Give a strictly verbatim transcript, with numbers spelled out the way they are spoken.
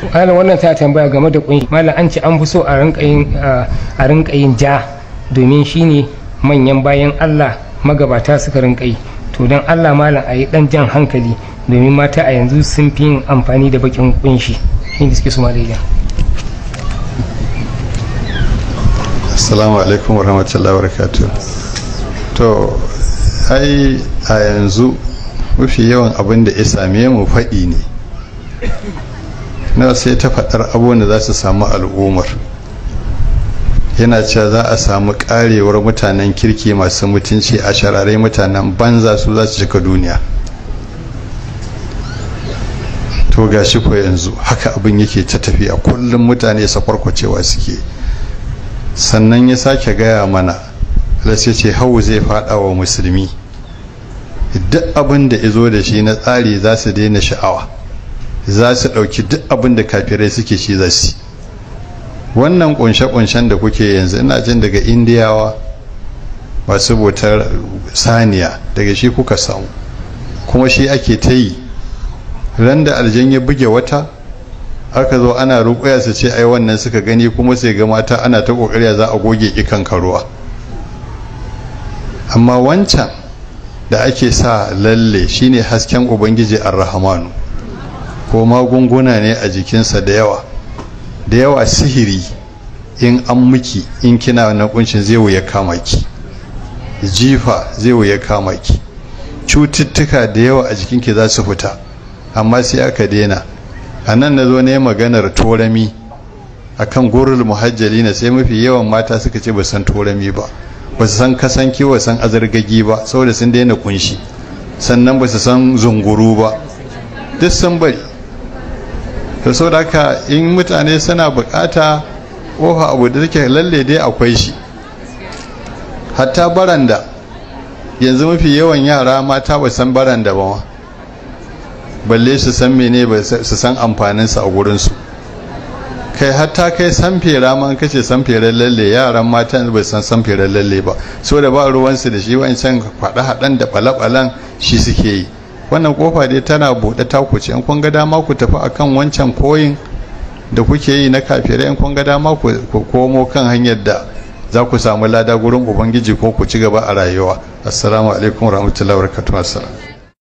malam wannan ta tambaya game da kunshi. Malam an ce an fi so a rinka yin a rinka yin ja domin shine manyan bayan Allah magabata suka rinka yi. To don Allah malam a yi dan jan hankali domin mata a yanzu sun fi yin amfani da bakin kunshi. Shi da suke so malam. Assalamu alaikum warahmatullahi wabarakatuh. To ai a yanzu mafi yawan abin da ya same mu faɗi ne na sai ta faɗar abubuwan da za su samu al'ummar. Yana cewa za a samu ƙarewar mutanen kirki masu mutunci a shararai mutanen banza su za su cika duniya. To gashi ko yanzu haka abin yake ta tafiya, kullum mutane sakwarkwacewa suke. Sannan ya sake gaya mana sai ce hau zai faɗa wa musulmi, duk abin da ya zo da shi na tsari za su daina sha'awa, za su ɗauki duk abin da kafirai suke shi za su. Wannan kunshe-kunshen da kuke yanzu ina jin daga indiyawa masu bautar saniya, daga shi kuka samu, kuma shi ake ta yi. Ran da aljan ya buge wata aka zo ana ruƙuya su ce ai wannan suka gani, kuma sai ga mata ana ta ƙoƙari za a goge ikan karuwa. Amma wancan da ake sa lalle shine hasken ubangiji ar-rahmanu, ko magunguna ne a jikinsa da yawa da yawa. Sihiri in an miki, in kina na kunshin zai wuya kama ki, jifa zai wuya kama ki, cututtuka da yawa a jikinki za su fita, amma sai aka daina. A nan na zo ne maganar torami akan gurul muhajjali na, sai mafi yawan mata suka ce ba san torami ba, ba su san kasan kiwo, san azargagi ba, saboda sun daina kunshi. Sannan ba su san zunguru ba, duk sun bari. to saboda haka in mutane suna bukata kofa abu da take lalle dai akwai shi. Hatta baranda yanzu mafi yawan yara mata ba san baranda ba, balle su san mene, ba su san amfaninsa a gurinsu. Kai hatta kai samfera ma kace samferen lalle, yaran matan ba san samferen lalle ba, so da ba ruwansu da shi, wancan faɗa haɗan da ɓalaɓalan shi suke yi. Wannan kofa dai tana buɗe takuce, in kun ga dama ku tafi akan wancan koyin da kuke yi na kafirai, in kun ga dama ku komo kan hanyar da za ku samu lada gurin ubangiji ko ku ci gaba a rayuwa. Assalamu alaikum warahmatullahi wabarakatuh.